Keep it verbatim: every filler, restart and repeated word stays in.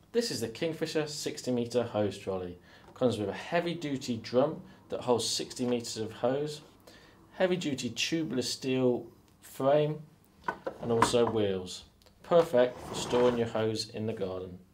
This is the Kingfisher sixty metre hose trolley. Comes with a heavy duty drum that holds sixty metres of hose, heavy duty tubular steel frame and also wheels. Perfect for storing your hose in the garden.